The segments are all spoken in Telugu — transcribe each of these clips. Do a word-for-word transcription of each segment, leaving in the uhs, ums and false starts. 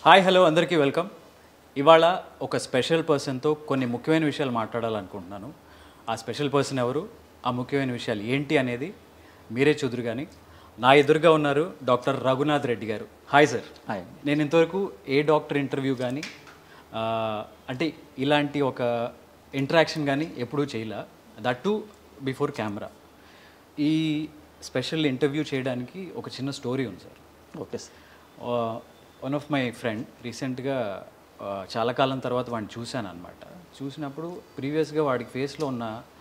హాయ్ హలో అందరికీ వెల్కమ్. ఇవాళ ఒక స్పెషల్ పర్సన్తో కొన్ని ముఖ్యమైన విషయాలు మాట్లాడాలనుకుంటున్నాను. ఆ స్పెషల్ పర్సన్ ఎవరు, ఆ ముఖ్యమైన విషయాలు ఏంటి అనేది మీరే చూదురు. కానీ నా ఎదురుగా ఉన్నారు doctor Raghunath Reddy garu. Hi sir. Hi. నేను ఇంతవరకు ఏ డాక్టర్ ఇంటర్వ్యూ కానీ అంటే ఇలాంటి ఒక ఇంటరాక్షన్ కానీ ఎప్పుడూ చేయలే, దట్ టు బిఫోర్ కెమెరా. ఈ స్పెషల్ ఇంటర్వ్యూ చేయడానికి ఒక చిన్న స్టోరీ ఉంది sir. Okay sir. One of my friend రీసెంట్గా చాలా కాలం తర్వాత వాడిని చూశాను అనమాట. చూసినప్పుడు ప్రీవియస్గా వాడికి ఫేస్లో ఉన్న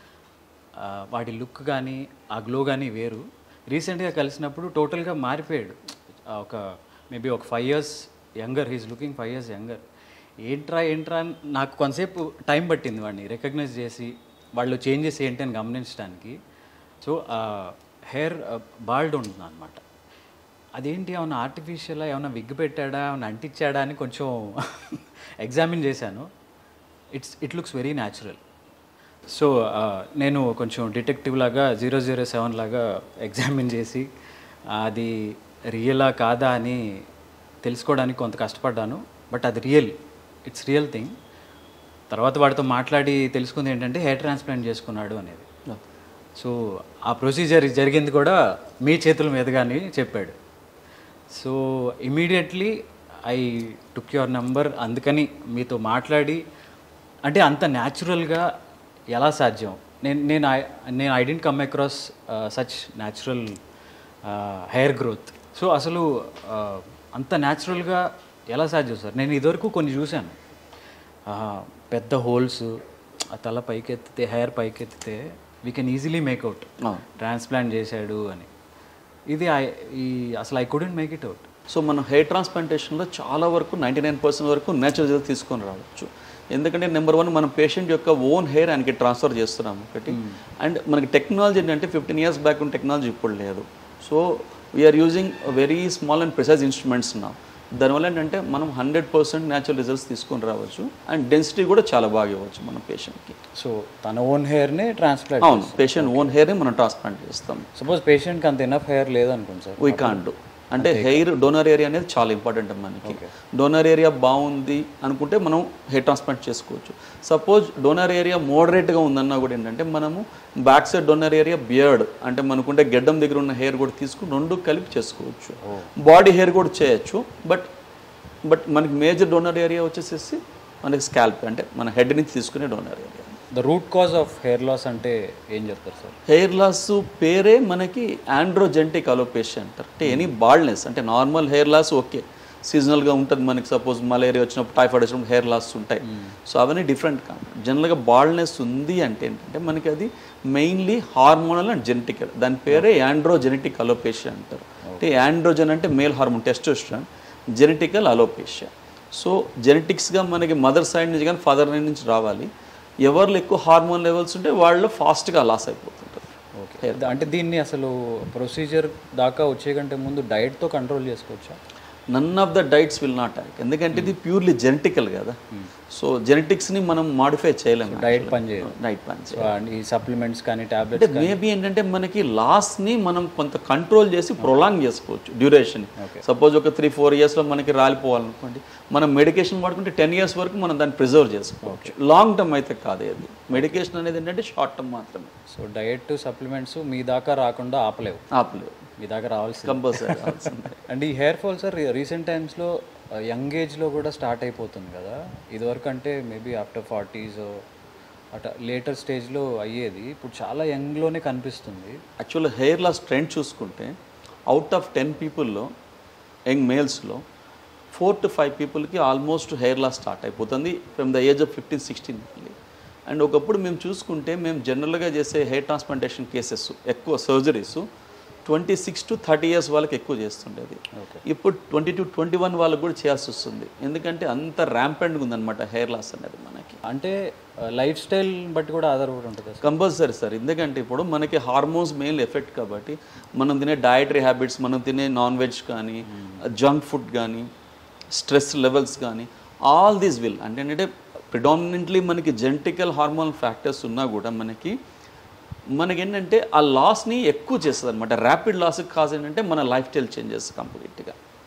వాడి లుక్ కానీ ఆ గ్లో కానీ వేరు. రీసెంట్గా కలిసినప్పుడు టోటల్గా మారిపోయాడు. ఒక మేబీ ఒక five years younger, he's looking five years younger. ఏంట్రా ఏంట్రా నాకు కొంతసేపు టైం పట్టింది వాడిని రికగ్నైజ్ చేసి వాళ్ళు చేంజెస్ ఏంటి అని గమనించడానికి. సో హెయిర్ బాల్డ్ ఉంటుంది అనమాట. అదేంటి, ఏమన్నా ఆర్టిఫిషియలా, ఏమన్నా విగ్ పెట్టాడా, ఏమన్నా అంటించాడా అని కొంచెం ఎగ్జామిన్ చేశాను. It's it looks very natural. So నేను కొంచెం డిటెక్టివ్ లాగా జీరో జీరో సెవెన్ లాగా ఎగ్జామిన్ చేసి అది రియలా కాదా అని తెలుసుకోవడానికి కొంత కష్టపడ్డాను. బట్ అది రియల్, ఇట్స్ రియల్ థింగ్. తర్వాత వాడితో మాట్లాడి తెలుసుకుంది ఏంటంటే హెయిర్ ట్రాన్స్ప్లాంట్ చేసుకున్నాడు అనేది. సో ఆ ప్రొసీజర్ జరిగింది కూడా మీ చేతుల మీదుగాని చెప్పాడు. So immediately I took your number. అందుకని మీతో మాట్లాడి, అంటే అంత న్యాచురల్గా ఎలా సాధ్యం, నేను నేను నేను I didn't come across such natural hair growth. So అసలు అంత న్యాచురల్గా ఎలా సాధ్యం సార్? నేను ఇదివరకు కొన్ని చూశాను, పెద్ద హోల్స్, ఆ తల పైకెత్తితే, హెయిర్ పైకెత్తితే we can easily make out transplant చేశాడు అని. ఇది ఈ అసలు I couldn't make it out. So మనం హెయిర్ ట్రాన్స్ప్లాంటేషన్లో చాలా వరకు నైంటీ నైన్ పర్సెంట్ వరకు నేచురల్ రిజల్ట్ తీసుకొని రావచ్చు. ఎందుకంటే నెంబర్ వన్, మనం పేషెంట్ యొక్క ఓన్ హెయిర్ ఆయనకి ట్రాన్స్ఫర్ చేస్తున్నాము ఒకటి. అండ్ మనకి టెక్నాలజీ ఏంటంటే ఫిఫ్టీన్ ఇయర్స్ బ్యాక్ ఉన్న టెక్నాలజీ ఇప్పుడు లేదు. So we are using very small and precise instruments నా. దానివల్ల ఏంటంటే మనం హండ్రెడ్ పర్సెంట్ న్యాచురల్ రిజల్ట్స్ తీసుకొని రావచ్చు. అండ్ డెన్సిటీ కూడా చాలా బాగా ఇవ్వచ్చు మన పేషెంట్కి. సో తన ఓన్ హెయిర్నే ట్రాన్స్ప్లాంట్? అవును, పేషెంట్ ఓన్ హెయిర్ని మనం ట్రాన్స్ప్లాంట్ చేస్తాం. సపోజ్ పేషెంట్కి అంత ఎనఫ్ హెయిర్ లేదనుకోండి సార్, వీ కాంట్ డూ. అంటే హెయిర్ డోనర్ ఏరియా అనేది చాలా ఇంపార్టెంట్ మనకి. డోనర్ ఏరియా బాగుంది అనుకుంటే మనం హెయిర్ ట్రాన్స్ప్లాంట్ చేసుకోవచ్చు. సపోజ్ డోనర్ ఏరియా మోడరేట్గా ఉందన్నా కూడా ఏంటంటే మనము back side donor area beard అంటే మనకుంటే గెడ్డం దగ్గర ఉన్న హెయిర్ కూడా తీసుకుని రెండు కలిపి చేసుకోవచ్చు. బాడీ హెయిర్ కూడా చేయొచ్చు. బట్ బట్ మనకి మేజర్ డోనర్ ఏరియా వచ్చేసేసి మనకి స్కాల్ప్, అంటే మన హెడ్ నుంచి తీసుకునే donor area. The root cause of hair loss అంటే ఏం చెప్తారు సార్? హెయిర్ లాస్ పేరే మనకి ఆండ్రోజెంటిక్ అలోపేషియా అంటారు. అంటే ఎనీ బాల్డ్నెస్, అంటే నార్మల్ హెయిర్ లాస్ ఓకే, సీజనల్గా ఉంటుంది మనకి. సపోజ్ మలేరియా వచ్చినప్పుడు, టైఫాయిడ్ వచ్చినప్పుడు హెయిర్ లాస్ ఉంటాయి. సో అవన్నీ డిఫరెంట్ కాదు. జనరల్గా బాల్డ్నెస్ ఉంది అంటే ఏంటంటే మనకి అది మెయిన్లీ హార్మోనల్ అండ్ జెనెటికల్. దాని పేరే ఆండ్రోజెనెటిక్ అలోపేషియా అంటారు. అంటే ఆండ్రోజెన్ అంటే male hormone testosterone, genetical alopecia. So జెనెటిక్స్గా మనకి మదర్ సైడ్ నుంచి కానీ ఫాదర్ సైడ్ నుంచి రావాలి. ఎవరిలో ఎక్కువ హార్మోన్ లెవెల్స్ ఉంటే వాళ్ళు ఫాస్ట్గా లాస్ అయిపోతుంటారు. ఓకే, అంటే దీన్ని అసలు ప్రొసీజర్ దాకా వచ్చే కంటే ముందు డైట్తో కంట్రోల్ చేసుకోవచ్చా? None of the diets will not act. ఎందుకంటే ఇది ప్యూర్లీ జెనెటికల్ కదా. సో జెనెటిక్స్ని మనం మాడిఫై చేయలేము. డైట్ పని చేయదు. డైట్ పని చేయదు. ఈ సప్లిమెంట్స్ కానీ టాబ్లెట్స్ అంటే మేబీ ఏంటంటే మనకి లాస్ని మనం కొంత కంట్రోల్ చేసి ప్రొలాంగ్ చేసుకోవచ్చు డ్యూరేషన్. సపోజ్ ఒక త్రీ ఫోర్ ఇయర్స్లో మనకి రాలిపోవాలనుకోండి, మనం మెడికేషన్ వాడుకుంటే టెన్ ఇయర్స్ వరకు మనం దాన్ని ప్రిజర్వ్ చేసుకోవచ్చు. లాంగ్ టర్మ్ అయితే కాదు అది. మెడికేషన్ అనేది ఏంటంటే షార్ట్ టర్మ్ మాత్రమే. సో డైట్ సప్లిమెంట్స్ మీ దాకా రాకుండా ఆపలేవు? ఆపలేవు, మీ దాకా రావాల్సింది కంపల్సరీ. అండ్ ఈ హెయిర్ ఫాల్ సార్ రీసెంట్ టైమ్స్లో యంగ్ ఏజ్లో కూడా స్టార్ట్ అయిపోతుంది కదా. ఇదివరకు అంటే మేబీ ఆఫ్టర్ ఫార్టీస్ అట్లా లేటర్ స్టేజ్లో అయ్యేది, ఇప్పుడు చాలా యంగ్లోనే కనిపిస్తుంది. యాక్చువల్గా హెయిర్ లాస్ ట్రెండ్ చూసుకుంటే అవుట్ ఆఫ్ టెన్ పీపుల్లో, యంగ్ మేల్స్లో ఫోర్ టు ఫైవ్ పీపుల్కి ఆల్మోస్ట్ హెయిర్ లాస్ స్టార్ట్ అయిపోతుంది from the age of fifteen sixteen. And ఒకప్పుడు మేము చూసుకుంటే మేము జనరల్గా చేసే హెయిర్ ట్రాన్స్ప్లాంటేషన్ కేసెస్ ఎక్కువ surgeries twenty six to thirty years వాళ్ళకి ఎక్కువ చేస్తుండేది. ఇప్పుడు ట్వంటీ టు ట్వంటీ వన్ వాళ్ళకి కూడా చేయాల్సి వస్తుంది. ఎందుకంటే అంత ర్యాంపెంట్గా ఉందన్నమాట హెయిర్ లాస్ అనేది మనకి. అంటే లైఫ్ స్టైల్ బట్టి కూడా ఆధారపడి ఉంటుంది కంపల్సరీ సార్. ఎందుకంటే ఇప్పుడు మనకి హార్మోన్స్ మెయిన్ ఎఫెక్ట్ కాబట్టి మనం తినే డయటరీ హ్యాబిట్స్, మనం తినే నాన్ వెజ్ కానీ, జంక్ ఫుడ్ కానీ, స్ట్రెస్ లెవెల్స్ కానీ, ఆల్ దీస్ విల్ అంటే ఏంటంటే ప్రిడామినెంట్లీ మనకి జెనెటికల్ హార్మోన్ ఫ్యాక్టర్స్ ఉన్నా కూడా మనకి మనకేంటంటే ఆ లాస్ని ఎక్కువ చేస్తుంది అనమాట. ర్యాపిడ్ లాస్కి కాజ్ ఏంటంటే మన లైఫ్ స్టైల్ చేంజెస్ కంప్లీట్గా.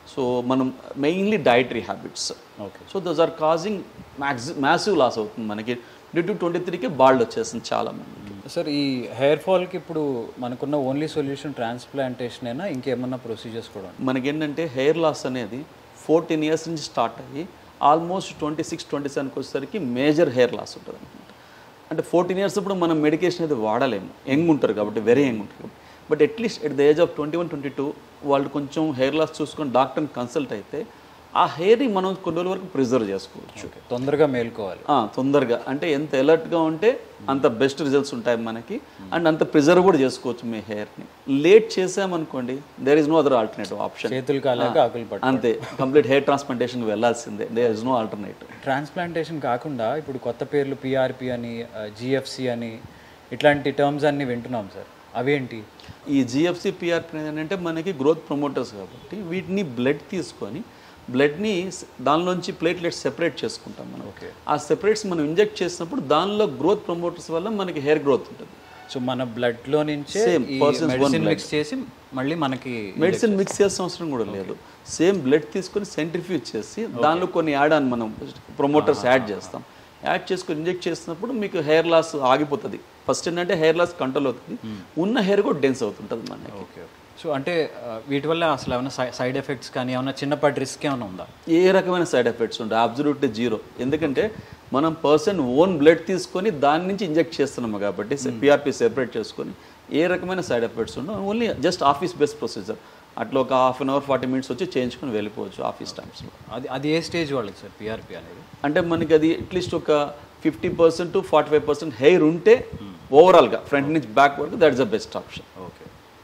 సో మనం mainly dietary habits. Okay. So those are causing maxi massive loss అవుతుంది మనకి. ట్వంటీ టు ట్వంటీ త్రీకి బాల్డ్ వచ్చేసింది చాలా మందికి. సార్ ఈ హెయిర్ ఫాల్కి ఇప్పుడు మనకున్న ఓన్లీ సొల్యూషన్ ట్రాన్స్ప్లాంటేషన్ అయినా ఇంకేమన్నా ప్రొసీజర్స్ కూడా ఉన్నాయి? మనకేంటంటే హెయిర్ లాస్ అనేది ఫోర్టీన్ ఇయర్స్ నుంచి స్టార్ట్ అయ్యి ఆల్మోస్ట్ ట్వంటీ సిక్స్ ట్వంటీ సెవెన్కి వచ్చేసరికి మేజర్ హెయిర్ లాస్ ఉంటుంది అనమాట. అంటే ఫోర్టీన్ ఇయర్స్ ఇప్పుడు మనం మెడికేషన్ అయితే వాడలేము, యంగ్ ఉంటారు కాబట్టి, వెరీ యంగ్ ఉంటారు కాబట్టి. But at least at the age of twenty one twenty two వాళ్ళు కొంచెం హెయిర్ లాస్ చూసుకొని డాక్టర్ని కన్సల్ట్ అయితే ఆ హెయిర్ని మనం కొన్ని రోజుల వరకు ప్రిజర్వ్ చేసుకోవచ్చు. తొందరగా మేల్కోవాలి. తొందరగా అంటే ఎంత అలర్ట్గా ఉంటే అంత బెస్ట్ రిజల్ట్స్ ఉంటాయి మనకి, అండ్ అంత ప్రిజర్వ్ కూడా చేసుకోవచ్చు మీ హెయిర్ని. లేట్ చేసామనుకోండి, there is no other alternative option. చేతులు కాలేక ఆకులు పట్టు, అంతే, కంప్లీట్ హెయిర్ ట్రాన్స్ప్లాంటేషన్కి వెళ్ళాల్సిందే, there is no alternative. Transplantation కాకుండా ఇప్పుడు కొత్త పేర్లు పిఆర్పి అని, జిఎఫ్సి అని, ఇట్లాంటి టర్మ్స్ అన్ని వింటున్నాం సార్, అవేంటి? ఈ జిఎఫ్సి పిఆర్పి ఏంటంటే మనకి గ్రోత్ ప్రమోటర్స్ కాబట్టి వీటిని బ్లడ్ తీసుకొని బ్లడ్ని దానిలోంచి ప్లేట్లెట్స్ సెపరేట్ చేసుకుంటాం మనం. ఓకే. ఆ సెపరేట్స్ మనం ఇంజెక్ట్ చేసినప్పుడు దానిలో గ్రోత్ ప్రమోటర్స్ వల్ల మనకి హెయిర్ గ్రోత్ ఉంటుంది. సో మన బ్లడ్లో నుంచే మెడిసిన్ మిక్స్ చేసి మళ్ళీ మనకి మెడిసిన్ మిక్స్ చేసిన అవసరం కూడా లేదు. సేమ్ బ్లడ్ తీసుకొని సెంట్రిఫ్యూజ్ చేసి దానిలో కొన్ని యాడ్ ఆన్ మనం ప్రమోటర్స్ యాడ్ చేస్తాం. యాడ్ చేసుకొని ఇంజెక్ట్ చేసినప్పుడు మీకు హెయిర్ లాస్ ఆగిపోతుంది. ఫస్ట్ ఏంటంటే హెయిర్ లాస్ కంట్రోల్ అవుతుంది, ఉన్న హెయిర్ కూడా డెన్స్ అవుతుంటుంది మనకి. ఓకే. సో అంటే వీటి వల్ల అసలు ఏమైనా సైడ్ ఎఫెక్ట్స్ కానీ ఏమైనా చిన్నపాటి రిస్క్ ఏమైనా ఉందా? ఏ రకమైన సైడ్ ఎఫెక్ట్స్ ఉంటాయి? Absolutely zero. ఎందుకంటే మనం పర్సన్ ఓన్ బ్లడ్ తీసుకొని దాని నుంచి ఇంజెక్ట్ చేస్తున్నాము కాబట్టి పిఆర్పి సెపరేట్ చేసుకొని ఏ రకమైన సైడ్ ఎఫెక్ట్స్ ఉండవు. Only just office based procedure. అట్లా ఒక half an hour forty minutes వచ్చి చేయించుకొని వెళ్ళిపోవచ్చు ఆఫీస్ టైమ్స్లో. అది అది ఏ స్టేజ్ వాళ్ళకి సార్ పిఆర్పి అనేది? అంటే మనకి అది అట్లీస్ట్ ఒక fifty percent to forty five percent hair ఉంటే ఓవరాల్గా ఫ్రంట్ నుంచి బ్యాక్ వరకు that is the best option. Okay.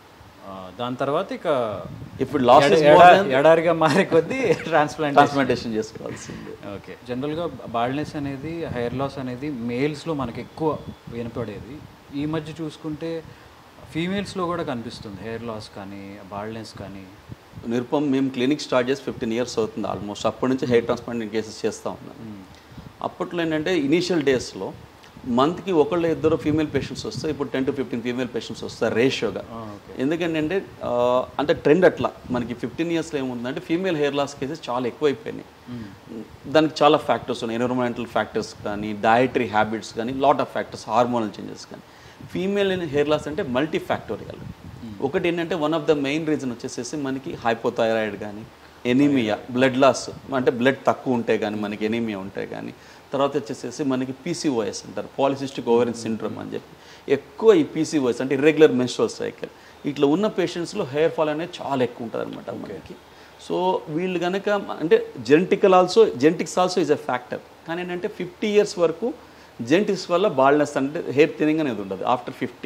దాని తర్వాత ఇక ఇప్పుడు లాస్ట్ ఎడారిగా మారే కొద్దీ ట్రాన్స్ప్లాంట్ ట్రాన్స్ప్లాంటేషన్ చేసుకోవాల్సింది. ఓకే. జనరల్గా బాల్డ్నెస్ అనేది, హెయిర్ లాస్ అనేది మేల్స్లో మనకి ఎక్కువ వినపడేది. ఈ మధ్య చూసుకుంటే ఫీమేల్స్లో కూడా కనిపిస్తుంది హెయిర్ లాస్ కానీ బాల్డ్నెస్ కానీ. నిరుపం మేము క్లినిక్ స్టార్ట్ చేసి ఫిఫ్టీన్ ఇయర్స్ అవుతుంది ఆల్మోస్ట్. అప్పటి నుంచి హెయిర్ ట్రాన్స్ప్లాంట్ కేసెస్ చేస్తూ ఉన్నాను. అప్పట్లో ఏంటంటే ఇనీషియల్ డేస్లో మంత్కి ఒకళ్ళు ఇద్దరు ఫీమేల్ పేషెంట్స్ వస్తారు, ఇప్పుడు ten to fifteen female patients వస్తారు రేషియోగా. ఎందుకంటే అంటే ట్రెండ్ అట్లా మనకి ఫిఫ్టీన్ ఇయర్స్లో ఏముందంటే ఫీమేల్ హెయిర్ లాస్ కేసెస్ చాలా ఎక్కువైపోయినాయి. దానికి చాలా ఫ్యాక్టర్స్ ఉన్నాయి, ఎన్విరాన్మెంటల్ ఫ్యాక్టర్స్ కానీ, డయటరీ హ్యాబిట్స్ కానీ, lot of factors, hormonal changes కానీ. ఫీమేల్ హెయిర్ లాస్ అంటే మల్టీ ఫ్యాక్టోరియల్. ఒకటి ఏంటంటే one of the main reason వచ్చేసేసి మనకి హైపోథైరాయిడ్ కానీ, ఎనీమియా, బ్లడ్ లాస్ అంటే బ్లడ్ తక్కువ ఉంటే కానీ మనకి ఎనీమియా ఉంటే కానీ, తర్వాత వచ్చేసేసి మనకి పీసీఓఎస్ అంటారు, పాలిసిస్టిక్ ఓవరియన్ సిండ్రోమ్ అని చెప్పి. ఎక్కువ ఈ పీసీఓఎస్ అంటే ఇర్రెగ్యులర్ మెన్స్ట్రువల్ సైకిల్ ఇట్లా ఉన్న పేషెంట్స్లో హెయిర్ ఫాల్ అనేది చాలా ఎక్కువ ఉంటుంది అనమాట మనకి. సో వీళ్ళు కనుక అంటే genetical also genetics also is a factor. కానీ ఏంటంటే ఫిఫ్టీ ఇయర్స్ వరకు జెనెటిక్స్ వల్ల బాల్డ్నెస్ అంటే హెయిర్ థిన్నింగ్ అనేది ఉండదు ఆఫ్టర్ ఫిఫ్టీ.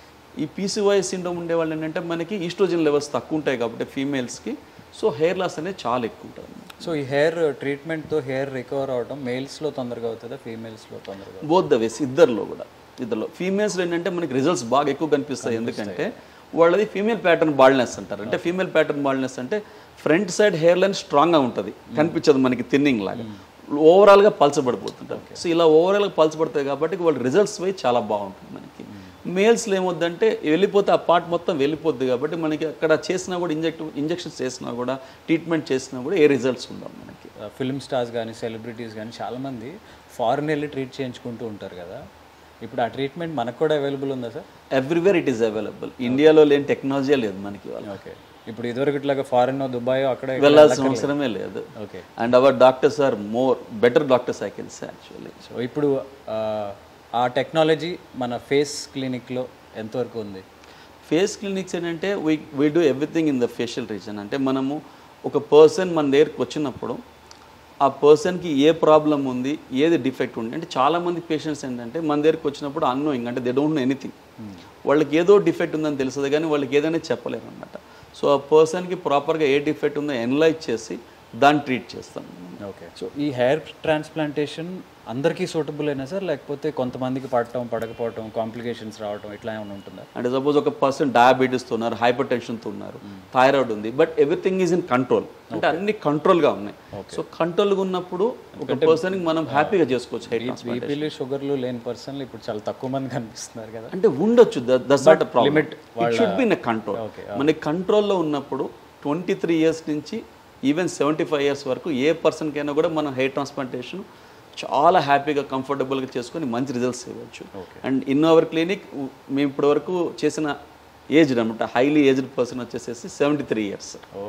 ఈ పీసీఓఎస్ సిండ్రోమ్ ఉండేవాళ్ళు ఏంటంటే మనకి ఈస్ట్రోజన్ లెవెల్స్ తక్కువ ఉంటాయి కాబట్టి ఫీమేల్స్కి, సో హెయిర్ లాస్ అనేది చాలా ఎక్కువ ఉంటుంది. సో ఈ హెయిర్ ట్రీట్మెంట్తో హెయిర్ రికవర్ అవడం మేల్స్లో తొందరగా అవుతుందా, ఫీమేల్స్లో తొందరగా? బోత్ ద వేస్, ఇద్దరిలో కూడా. ఇద్దరిలో ఫీమేల్స్లో ఏంటంటే మనకి రిజల్ట్స్ బాగా ఎక్కువ కనిపిస్తాయి. ఎందుకంటే వాళ్ళది ఫీమేల్ ప్యాటర్న్ బాల్డ్నెస్ అంటారు. అంటే ఫీమేల్ ప్యాటర్న్ బాల్డ్నెస్ అంటే ఫ్రంట్ సైడ్ హెయిర్ లైన్ స్ట్రాంగ్గా ఉంటుంది, కనిపించదు మనకి థిన్నింగ్ లాగా, ఓవరాల్గా పల్చబడిపోతుంటారు. సో ఇలా ఓవరాల్గా పల్చబడతాయి కాబట్టి వాళ్ళ రిజల్ట్స్ పోయి చాలా బాగుంటుంది మనకి. మేల్స్లో ఏమొద్దంటే వెళ్ళిపోతే ఆ పార్ట్ మొత్తం వెళ్ళిపోద్ది కాబట్టి మనకి అక్కడ చేసినా కూడా ఇంజెక్ట్ ఇంజెక్షన్స్ చేసినా కూడా ట్రీట్మెంట్ చేసినా కూడా ఏ రిజల్ట్స్ ఉండవు మనకి. ఫిల్మ్ స్టార్స్ కానీ సెలబ్రిటీస్ కానీ చాలామంది ఫారెన్ వెళ్ళి ట్రీట్ చేయించుకుంటూ ఉంటారు కదా, ఇప్పుడు ఆ ట్రీట్మెంట్ మనకు కూడా అవైలబుల్ ఉందా sir? Everywhere it is available. ఇండియాలో లేని టెక్నాలజీ లేదు మనకి. ఓకే. ఇప్పుడు ఇదివరకు ఇట్లాగా ఫారెన్ దుబాయ్ అక్కడ వెళ్ళాల్సిన అవసరమే లేదు. Okay. And our doctors are more better doctors I can say actually. So ఇప్పుడు ఆ టెక్నాలజీ మన ఫేస్ క్లినిక్లో ఎంతవరకు ఉంది? ఫేస్ క్లినిక్స్ ఏంటంటే we we do everything in the facial region. అంటే మనము ఒక పర్సన్ మన దగ్గరికి వచ్చినప్పుడు ఆ పర్సన్కి ఏ ప్రాబ్లం ఉంది, ఏది డిఫెక్ట్ ఉంది. అంటే చాలామంది పేషెంట్స్ ఏంటంటే మన దగ్గరికి వచ్చినప్పుడు అన్నోయింగ్ అంటే దే డోంట్ నో ఎనీథింగ్. వాళ్ళకి ఏదో డిఫెక్ట్ ఉందని తెలుస్తుంది కానీ వాళ్ళకి ఏదైనా చెప్పలేరు అన్నమాట. సో ఆ పర్సన్కి ప్రాపర్గా ఏ డిఫెక్ట్ ఉందో ఎనలైజ్ చేసి దాన్ని ట్రీట్ చేస్తాం. ఓకే. సో ఈ హెయిర్ ట్రాన్స్ప్లాంటేషన్ అందరికీ సూటబుల్ అయినా సార్, లేకపోతే కొంతమందికి పడటం పడకపోవటం కాంప్లికేషన్స్ రావడం ఇట్లా ఏమైనా ఉంటుందా? అంటే సపోజ్ ఒక పర్సన్ డయాబెటీస్తో ఉన్నారు, హైపర్ టెన్షన్తో ఉన్నారు, థైరాయిడ్ ఉంది, but everything is in control. అంటే అన్ని కంట్రోల్గా ఉన్నాయి. సో కంట్రోల్గా ఉన్నప్పుడు ఒక పర్సన్కి మనం హ్యాపీగా చేసుకోవచ్చు హెయిర్ ట్రాన్స్ప్లాంటేషన్. బీపీలు షుగర్లు లేని పర్సన్లు ఇప్పుడు చాలా తక్కువ మంది కనిపిస్తున్నారు కదా. అంటే ఉండొచ్చు, that's not a problem. It should be in a control. మనకి కంట్రోల్లో ఉన్నప్పుడు ట్వంటీ త్రీ ఇయర్స్ నుంచి ఈవెన్ సెవెంటీ ఫైవ్ ఇయర్స్ వరకు ఏ పర్సన్కైనా కూడా మనం హెయిర్ ట్రాన్స్ప్లాంటేషన్ చాలా హ్యాపీగా కంఫర్టబుల్గా చేసుకొని మంచి రిజల్ట్స్ ఇవ్వచ్చు. అండ్ ఇన్ అవర్ క్లినిక్ మేము ఇప్పటివరకు చేసిన ఏజ్ అనమాట హైలీ ఏజ్డ్ పర్సన్ వచ్చేసేసి seventy three years.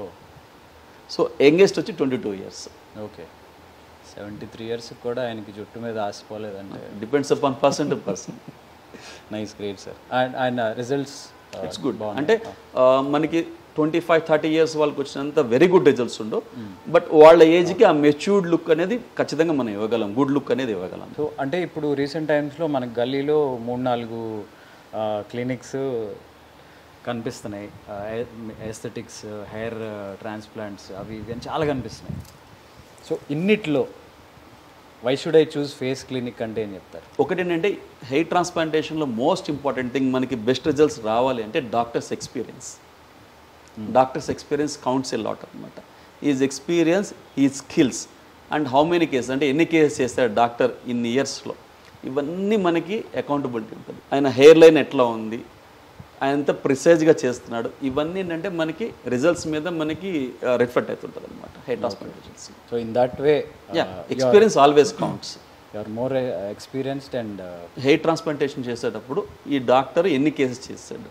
So youngest వచ్చి twenty two years. Okay, seventy three years కూడా ఆయనకి జుట్టు మీద ఆసిపోలేదంటే depends upon person to person. Nice, great sir. And ఆయన రిజల్ట్స్ ఇట్స్ గుడ్. అంటే మనకి ట్వంటీ ఫైవ్ థర్టీ ఇయర్స్ వాళ్ళకి వచ్చినంత వెరీ గుడ్ రిజల్ట్స్ ఉండవు, బట్ వాళ్ళ ఏజ్కి ఆ మెచ్యూర్డ్ లుక్ అనేది ఖచ్చితంగా మనం ఇవ్వగలం, గుడ్ లుక్ అనేది ఇవ్వగలం. సో అంటే ఇప్పుడు రీసెంట్ టైమ్స్లో మన గల్లీలో మూడు నాలుగు క్లినిక్స్ కనిపిస్తున్నాయి, ఎస్థెటిక్స్, హెయిర్ ట్రాన్స్ప్లాంట్స్ అవి ఇవి అని చాలా కనిపిస్తున్నాయి. సో ఇన్నిట్లో why should I choose face clinic అంటే ఏం చెప్తారు? ఒకటి ఏంటంటే హెయిర్ ట్రాన్స్ప్లాంటేషన్లో మోస్ట్ ఇంపార్టెంట్ థింగ్ మనకి బెస్ట్ రిజల్ట్స్ రావాలి అంటే doctors experience. Doctors experience counts a lot అనమాట. ఈజ్ ఎక్స్పీరియన్స్, ఈ skills and how many cases అంటే ఎన్ని కేసెస్ చేస్తాడు డాక్టర్ ఇన్ ఇయర్స్లో, ఇవన్నీ మనకి అకౌంటబిలిటీ ఉంటుంది. ఆయన హెయిర్ లైన్ ఎట్లా ఉంది, ఆయన ఎంత ప్రిసైజ్గా చేస్తున్నాడు, ఇవన్నీ ఏంటంటే మనకి రిజల్ట్స్ మీద మనకి రిఫ్లెక్ట్ అవుతుంటుంది అనమాట hair transplantations. So in that way experience always counts. You are more experienced. And hair transplantation చేసేటప్పుడు ఈ డాక్టర్ ఎన్ని కేసెస్ చేస్తాడు,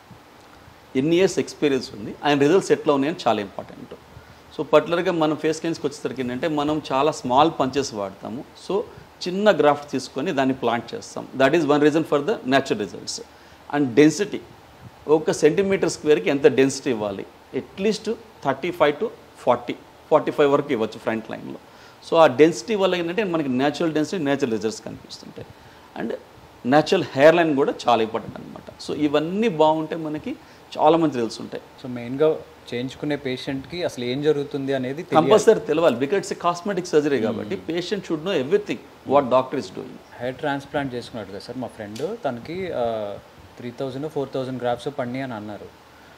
ఎన్ని ఇయర్స్ ఎక్స్పీరియన్స్ ఉంది, ఆయన రిజల్ట్స్ ఎట్లా ఉన్నాయని చాలా ఇంపార్టెంట్. సో పర్టికులర్గా మనం ఫేస్ క్లినిక్స్కి వచ్చేసరికి ఏంటంటే మనం చాలా స్మాల్ పంచెస్ వాడతాము. సో చిన్న గ్రాఫ్ట్ తీసుకొని దాన్ని ప్లాంట్ చేస్తాం. That is one reason for the natural results. And density, ఒక సెంటీమీటర్ స్క్వేర్కి ఎంత డెన్సిటీ ఇవ్వాలి, at least thirty five to forty forty five వరకు ఇవ్వచ్చు ఫ్రంట్ లైన్లో. సో ఆ డెన్సిటీ వల్ల ఏంటంటే మనకి న్యాచురల్ డెన్సిటీ, న్యాచురల్ రిజల్ట్స్ కనిపిస్తుంటాయి. అండ్ న్యాచురల్ హెయిర్ లైన్ కూడా చాలా ఇంపార్టెంట్ అనమాట. సో ఇవన్నీ బాగుంటే మనకి చాలా మంచి రిజల్ట్స్ ఉంటాయి. సో మెయిన్గా చేయించుకునే పేషెంట్కి అసలు ఏం జరుగుతుంది అనేది కంపల్సరీ తెలియాలి, బికాజ్ ఇట్స్ కాస్మెటిక్ సర్జరీ కాబట్టి patient should know everything what doctor is doing. Hair transplant చేసుకున్నాడు కదా సార్ మా ఫ్రెండ్, తనకి three thousand four thousand grafts పడినాయి అని అన్నారు.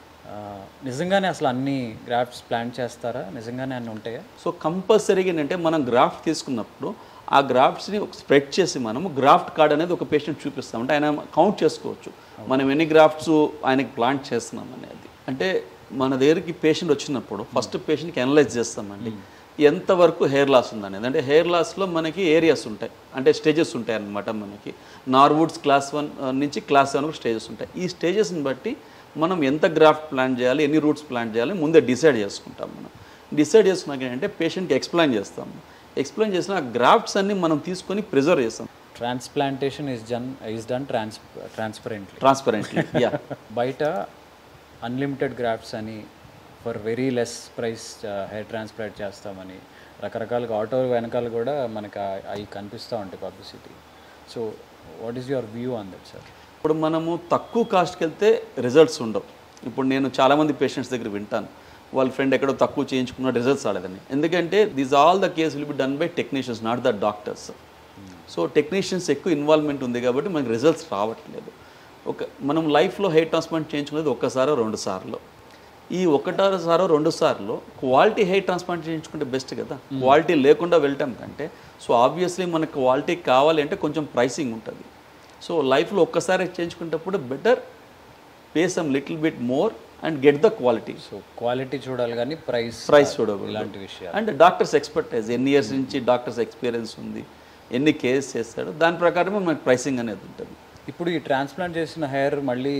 నిజంగానే అసలు అన్ని గ్రాఫ్ట్స్ ప్లాంట్ చేస్తారా, నిజంగానే అన్నీ ఉంటాయా? సో కంపల్సరీగా ఏంటంటే మనం గ్రాఫ్ట్ తీసుకున్నప్పుడు ఆ గ్రాఫ్ట్స్ని స్ప్రెడ్ చేసి మనము గ్రాఫ్ట్ కార్డ్ అనేది ఒక పేషెంట్ చూపిస్తాం. అంటే ఆయన కౌంట్ చేసుకోవచ్చు మనం ఎన్ని గ్రాఫ్ట్స్ ఆయనకి ప్లాంట్ చేస్తున్నాం అనేది. అంటే మన దగ్గరికి పేషెంట్ వచ్చినప్పుడు ఫస్ట్ పేషెంట్కి అనలైజ్ చేస్తామండి ఎంతవరకు హెయిర్ లాస్ ఉందనేది. అంటే హెయిర్ లాస్లో మనకి ఏరియాస్ ఉంటాయి, అంటే స్టేజెస్ ఉంటాయి అన్నమాట. మనకి నార్వుడ్స్ క్లాస్ వన్ నుంచి క్లాస్ సెవెన్ వరకు స్టేజెస్ ఉంటాయి. ఈ స్టేజెస్ని బట్టి మనం ఎంత గ్రాఫ్ట్ ప్లాంట్ చేయాలి, ఎన్ని రూట్స్ ప్లాంట్ చేయాలి ముందే డిసైడ్ చేసుకుంటాం. మనం డిసైడ్ చేసుకున్నాక ఏంటంటే పేషెంట్కి ఎక్స్ప్లెయిన్ చేస్తాము. ఎక్స్ప్లెయిన్ చేసిన ఆ గ్రాఫ్ట్స్ అన్ని మనం తీసుకొని ప్రిజర్వ్ చేస్తాం. Transplantation is done is done trans transparently transparently yeah. బయట అన్లిమిటెడ్ గ్రాఫ్ట్స్ అని for very less price hair transplant చేస్తామని రకరకాలుగా ఆటో వెనకాల కూడా మనకు అవి కనిపిస్తూ ఉంటాయి publicity. So what is your view on that sir? ఇప్పుడు మనము తక్కువ కాస్ట్కి వెళ్తే రిజల్ట్స్ ఉండవు. ఇప్పుడు నేను చాలామంది పేషెంట్స్ దగ్గర వింటాను వాళ్ళ ఫ్రెండ్ ఎక్కడో తక్కువ చేయించుకున్న రిజల్ట్స్ రాలేదని. ఎందుకంటే these all the case will be done by technicians, not the doctors. So technicians ఎక్కువ ఇన్వాల్వ్మెంట్ ఉంది కాబట్టి మనకి రిజల్ట్స్ రావట్లేదు. ఒక మనం లైఫ్లో హెయిర్ ట్రాన్స్ప్లాంట్ చేయించుకునేది ఒక్కసారో రెండు సార్లు. ఈ ఒకటారో సారో రెండు సార్లు క్వాలిటీ హెయిర్ ట్రాన్స్ప్లాంట్ చేయించుకుంటే బెస్ట్ కదా, క్వాలిటీ లేకుండా వెళ్ళటం కంటే. సో ఆబ్వియస్లీ మనకు క్వాలిటీ కావాలి అంటే కొంచెం ప్రైసింగ్ ఉంటుంది. సో లైఫ్లో ఒక్కసారి చేయించుకునేటప్పుడు better pay some little bit more and get the quality. So quality చూడాలి కానీ ప్రైస్ ప్రైస్ చూడాలి. ఇలాంటి విషయాలు అండ్ డాక్టర్స్ ఎక్స్పర్టైజ్, ఎన్ని ఇయర్స్ నుంచి డాక్టర్స్ ఎక్స్పీరియన్స్ ఉంది, ఎన్ని కేసెస్ చేస్తాడు, దాని ప్రకారమే మనకి ప్రైసింగ్ అనేది ఉంటుంది. ఇప్పుడు ఈ ట్రాన్స్ప్లాంట్ చేసిన హెయిర్ మళ్ళీ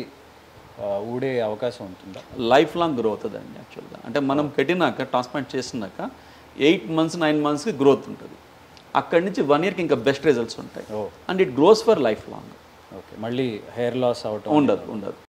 ఊడే అవకాశం ఉంటుందా? లైఫ్ లాంగ్ గ్రో అవుతుందండి యాక్చువల్గా. అంటే మనం పెట్టినాక ట్రాన్స్ప్లాంట్ చేసినాక ఎయిట్ మంత్స్ నైన్ మంత్స్కి గ్రోత్ ఉంటుంది. అక్కడి నుంచి వన్ ఇయర్కి ఇంకా బెస్ట్ రిజల్ట్స్ ఉంటాయి. And it grows for life long. Okay, మళ్ళీ హెయిర్ లాస్ అవటం ఉండదు ఉండదు